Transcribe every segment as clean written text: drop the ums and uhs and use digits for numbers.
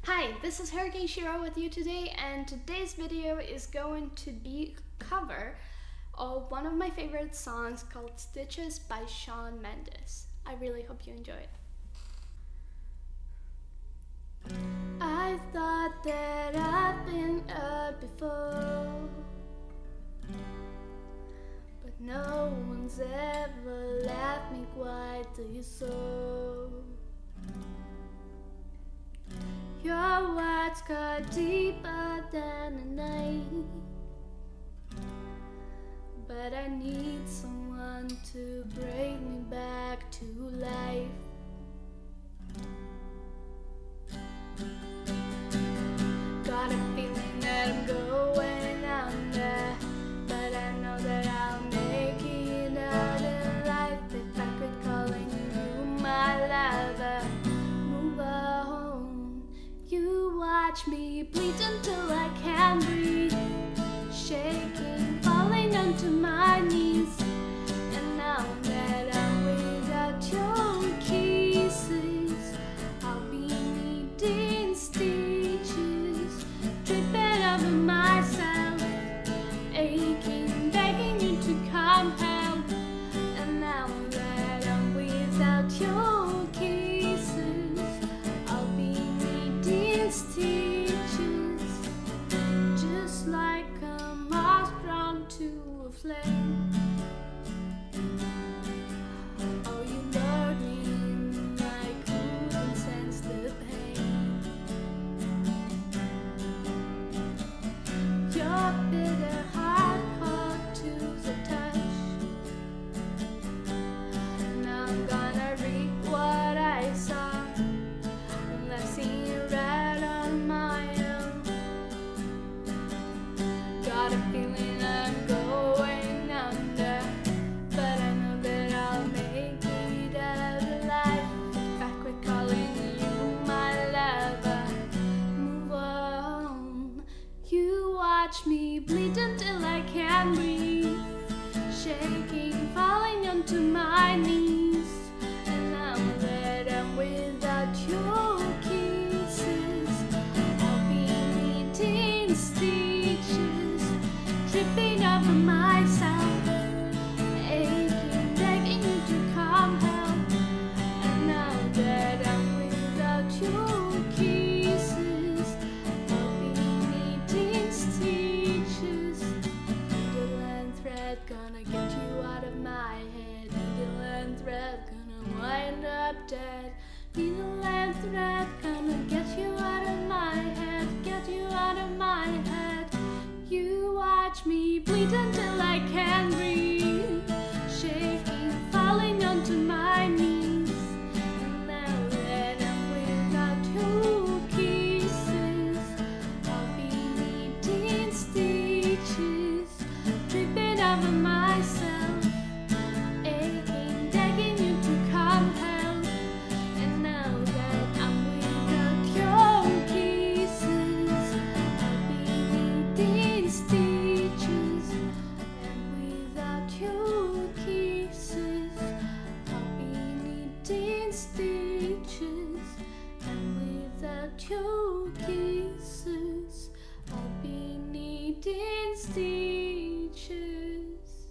Hi, this is HurricaneShiro with you today, and today's video is going to be a cover of one of my favorite songs called Stitches by Shawn Mendes. I really hope you enjoy it. I thought that I'd been up before, but no one's ever left me quite till so. Your words cut deeper than the night, but I need someone to bring me back to life. Got a feeling that I'm going under, but I know that I'll make it out alive if I quit calling you my lover. Move on. You watch me bleed until I can't breathe, shaking, falling onto my knees. And now that I'm without your kisses, I'll be needing stitches, tripping over myself, aching, begging you to come help. And now that I'm without your kisses, I'll be needing stitches, just like a moth drawn to a flame. Oh, you lured me in, I couldn't sense the pain. Your bitter heart hard to the touch. Now I'm gonna reap what I saw. I've seen it right on my own. Got a feeling I'm going under, but I know that I'll make it out alive if I quit calling you my lover. Move on. You watch me bleed until I can't breathe, shaking, falling onto my knees. And now that I'm without your kisses, I'll be needing stitches, tripping over myself, aching, begging you to come help. And now that I'm without your kisses, I'll be needing stitches. Needle and thread gonna get you out of my head. Needle and thread gonna wind up dead. Needle and thread gonna get you out of my head, get you out of my head. You watch me bleed until I can't breathe, shaking, falling onto my knees. And now that I'm without your kisses, I'll be needing stitches, tripping over myself, aching, begging you to come help. And now that I'm without your kisses, I'll be needing stitches. And without your kisses, I'll be needing stitches. And without your kisses, I'll be needing stitches.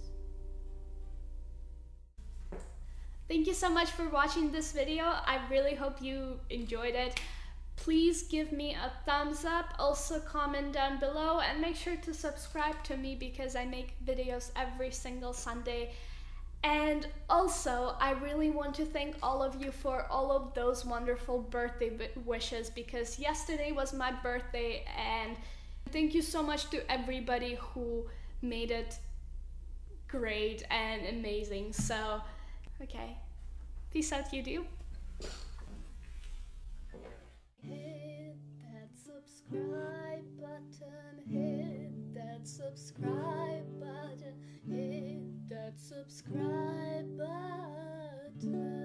Thank you so much for watching this video. I really hope you enjoyed it. Please give me a thumbs up, also comment down below, and make sure to subscribe to me because I make videos every single Sunday. And also, I really want to thank all of you for all of those wonderful birthday wishes, because yesterday was my birthday, and thank you so much to everybody who made it great and amazing. So, okay, peace out, YouTube. Hit that subscribe button, hit that subscribe button, hit that subscribe button.